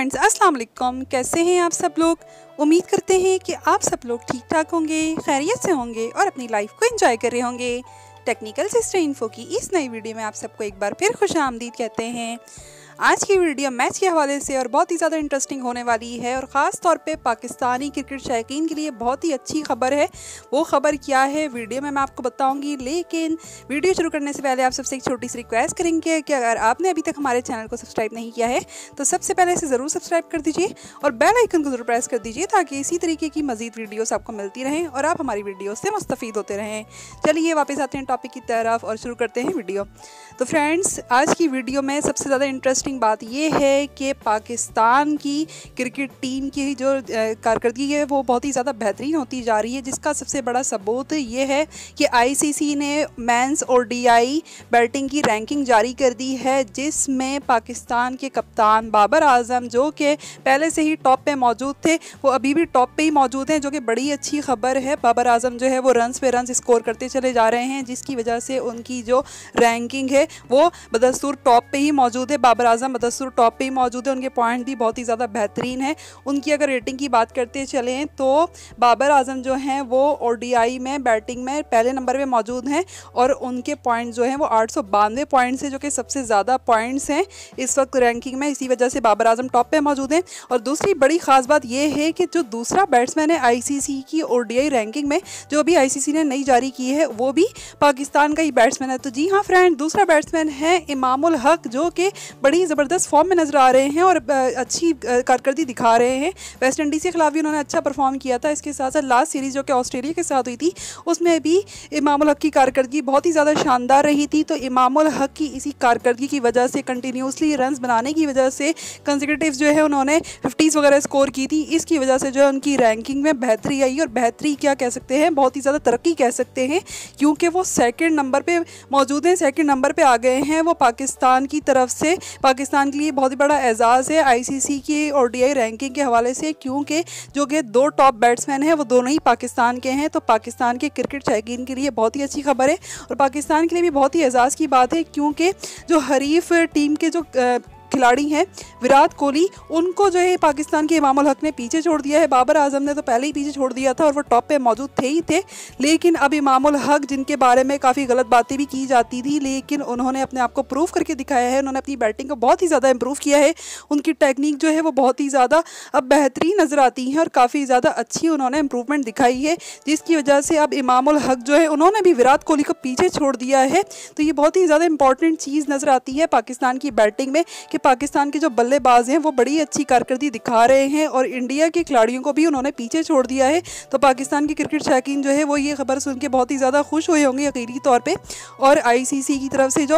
Friends, अस्सलाम वालेकुम। कैसे हैं आप सब लोग? उम्मीद करते हैं कि आप सब लोग ठीक ठाक होंगे, खैरियत से होंगे और अपनी लाइफ को एंजॉय कर रहे होंगे। टेक्निकल सिस्टर इन्फो की इस नई वीडियो में आप सबको एक बार फिर खुश आमदीद कहते हैं। आज की वीडियो मैच के हवाले से और बहुत ही ज़्यादा इंटरेस्टिंग होने वाली है और ख़ास तौर पे पाकिस्तानी क्रिकेट शौकीन के लिए बहुत ही अच्छी खबर है। वो खबर क्या है वीडियो में मैं आपको बताऊंगी, लेकिन वीडियो शुरू करने से पहले आप सबसे एक छोटी सी रिक्वेस्ट करेंगे कि अगर आपने अभी तक हमारे चैनल को सब्सक्राइब नहीं किया है तो सबसे पहले इसे ज़रूर सब्सक्राइब कर दीजिए और बेल आइकन को ज़रूर प्रेस कर दीजिए ताकि इसी तरीके की मज़ीद वीडियोज़ आपको मिलती रहें और आप हमारी वीडियो से मुस्तफ़ीद होते रहें। चलिए वापस आते हैं टॉपिक की तरफ और शुरू करते हैं वीडियो। तो फ्रेंड्स, आज की वीडियो में सबसे ज़्यादा इंटरेस्टिंग बात यह है कि पाकिस्तान की क्रिकेट टीम की जो कारकर्दगी है वो बहुत ही ज़्यादा बेहतरीन होती जा रही है, जिसका सबसे बड़ा सबूत ये है कि आईसीसी ने मेंस और डीआई बैटिंग की रैंकिंग जारी कर दी है, जिसमें पाकिस्तान के कप्तान बाबर आजम, जो कि पहले से ही टॉप पे मौजूद थे, वो अभी भी टॉप पे ही मौजूद हैं, जो कि बड़ी अच्छी खबर है। बाबर आजम जो है वो रन्स पे रन्स स्कोर करते चले जा रहे हैं, जिसकी वजह से उनकी जो रैंकिंग है वो बदस्तूर टॉप पे ही मौजूद है। बाबर आजम बदस्तूर टॉप पे ही मौजूद है, उनके पॉइंट भी बहुत ही ज़्यादा बेहतरीन है। उनकी अगर रेटिंग की बात करते चलें तो बाबर आजम जो हैं वो ओडीआई में बैटिंग में पहले नंबर पे मौजूद हैं और उनके पॉइंट जो हैं वो 892 पॉइंट्स हैं, जो कि सबसे ज़्यादा पॉइंट्स हैं इस वक्त रैंकिंग में। इसी वजह से बाबर आजम टॉप पे मौजूद हैं। और दूसरी बड़ी ख़ास बात यह है कि जो दूसरा बैट्समैन है आईसीसी की ओडीआई रैंकिंग में, जो अभी आईसीसी ने नई जारी की है, वो भी पाकिस्तान का ही बैट्समैन है। तो जी हाँ फ्रेंड, दूसरा बैट्समैन है इमामुल हक, जो कि बड़ी ज़बरदस्त फॉर्म में नज़र आ रहे हैं और अच्छी कारकर्दगी दिखा रहे हैं। वेस्ट इंडीज़ के खिलाफ भी उन्होंने अच्छा परफॉर्म किया था। इसके साथ साथ लास्ट सीरीज़ जो कि ऑस्ट्रेलिया के साथ हुई थी, उसमें भी इमामुल हक की कारकर्दगी बहुत ही ज़्यादा शानदार रही थी। तो इमामुल हक की इसी कारकर्दगी की वजह से, कंटिन्यूसली रन्स बनाने की वजह से, कंसेक्यूटिव जो है उन्होंने 50s वगैरह स्कोर की थी, इसकी वजह से जो है उनकी रैंकिंग में बेहतरी आई। और बेहतरी क्या कह सकते हैं, बहुत ही ज़्यादा तरक्की कह सकते हैं, क्योंकि वो सेकंड नंबर पे मौजूद हैं, सेकंड नंबर पे आ गए हैं। वो पाकिस्तान की तरफ से, पाकिस्तान के लिए बहुत ही बड़ा एजाज़ है आईसीसी की ओडीआई रैंकिंग के हवाले से, क्योंकि जो कि दो टॉप बैट्समैन हैं वो दोनों ही पाकिस्तान के हैं। तो पाकिस्तान के क्रिकेट शौकीन के लिए बहुत ही अच्छी खबर है और पाकिस्तान के लिए भी बहुत ही एजाज़ की बात है, क्योंकि जो हरीफ टीम के जो खिलाड़ी हैं विराट कोहली, उनको जो है पाकिस्तान के इमामुल हक ने पीछे छोड़ दिया है। बाबर आजम ने तो पहले ही पीछे छोड़ दिया था और वो टॉप पे मौजूद थे ही थे, लेकिन अब इमामुल हक, जिनके बारे में काफ़ी गलत बातें भी की जाती थी, लेकिन उन्होंने अपने आप को प्रूव करके दिखाया है। उन्होंने अपनी बैटिंग को बहुत ही ज़्यादा इम्प्रूव किया है। उनकी टेक्निक जो है वो बहुत ही ज़्यादा अब बेहतरीन नज़र आती है और काफ़ी ज़्यादा अच्छी उन्होंने इम्प्रूवमेंट दिखाई है, जिसकी वजह से अब इमामुल हक जो है उन्होंने भी विराट कोहली को पीछे छोड़ दिया है। तो ये बहुत ही ज़्यादा इंपॉर्टेंट चीज़ नज़र आती है पाकिस्तान की बैटिंग में कि पाकिस्तान के जो बल्लेबाज हैं वो बड़ी अच्छी कारकर्दगी दिखा रहे हैं और इंडिया के खिलाड़ियों को भी उन्होंने पीछे छोड़ दिया है। तो पाकिस्तान के क्रिकेट शौकीन जो है वो ये खबर सुन के बहुत ही ज़्यादा खुश हुए होंगे यकीनी तौर पे। और आईसीसी की तरफ से जो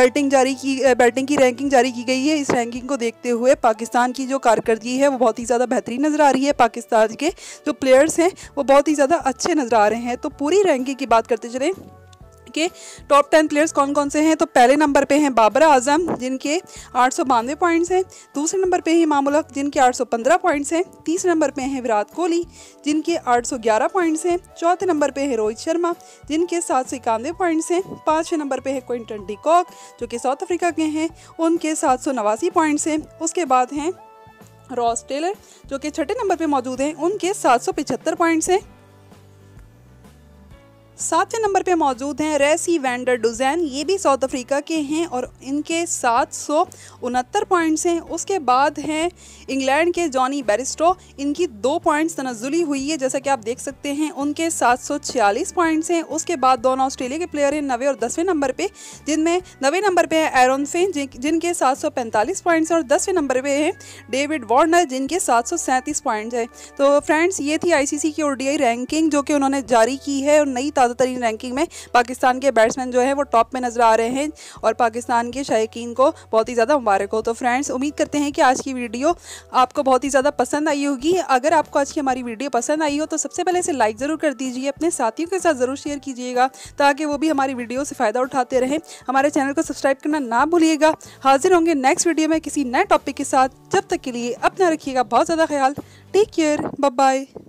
बैटिंग की रैंकिंग जारी की गई है, इस रैंकिंग को देखते हुए पाकिस्तान की जो कारकर्दगी है वो बहुत ही ज़्यादा बेहतरीन नज़र आ रही है। पाकिस्तान के जो प्लेयर्स हैं वो बहुत ही ज़्यादा अच्छे नज़र आ रहे हैं। तो पूरी रैंकिंग की बात करते चलें के टॉप 10 प्लेयर्स कौन कौन से हैं, तो पहले नंबर पे हैं बाबर आजम, जिनके 892 पॉइंट्स हैं। दूसरे नंबर पे हैं इमामुल हक, जिनके 815 पॉइंट्स हैं। तीसरे नंबर पे हैं विराट कोहली, जिनके 811 पॉइंट्स हैं। चौथे नंबर पे है रोहित शर्मा, जिनके 791 पॉइंट्स हैं। पाँचवें नंबर पे है क्विंटन डी कॉक, जो कि साउथ अफ्रीका के हैं, उनके 789 पॉइंट्स हैं। उसके बाद हैं रॉस टेलर, जो कि छठे नंबर पे मौजूद हैं, उनके 775 पॉइंट्स हैं। सातवें नंबर पे मौजूद हैं रेसी वैंडर डुजैन, ये भी साउथ अफ्रीका के हैं और इनके 769 पॉइंट्स हैं। उसके बाद हैं इंग्लैंड के जॉनी बैरिस्टो, इनकी 2 पॉइंट्स तनज़्ज़ुली हुई है, जैसा कि आप देख सकते हैं, उनके 746 पॉइंट्स हैं। उसके बाद दोनों ऑस्ट्रेलिया के प्लेयर हैं 9वें और 10वें नंबर पे, जिनमें 9वें नंबर पे है एरन फिंच, जिनके 745 पॉइंट्स हैं और 10वें नंबर पे है डेविड वार्नर, जिनके 737 पॉइंट्स हैं। तो फ्रेंड्स, ये थी आईसीसी की ओडीआई रैंकिंग जो कि उन्होंने जारी की है और नई तरीन रैंकिंग में पाकिस्तान के बैट्समैन जो है वो टॉप में नजर आ रहे हैं और पाकिस्तान के शौकीन को बहुत ही ज़्यादा मुबारक हो। तो फ्रेंड्स, उम्मीद करते हैं कि आज की वीडियो आपको बहुत ही ज़्यादा पसंद आई होगी। अगर आपको आज की हमारी वीडियो पसंद आई हो तो सबसे पहले इसे लाइक ज़रूर कर दीजिए, अपने साथियों के साथ ज़रूर शेयर कीजिएगा ताकि वो भी हमारी वीडियो से फ़ायदा उठाते रहें। हमारे चैनल को सब्सक्राइब करना ना भूलिएगा। हाजिर होंगे नेक्स्ट वीडियो में किसी नए टॉपिक के साथ। जब तक के लिए अपना रखिएगा बहुत ज़्यादा ख्याल। Take care, bye bye.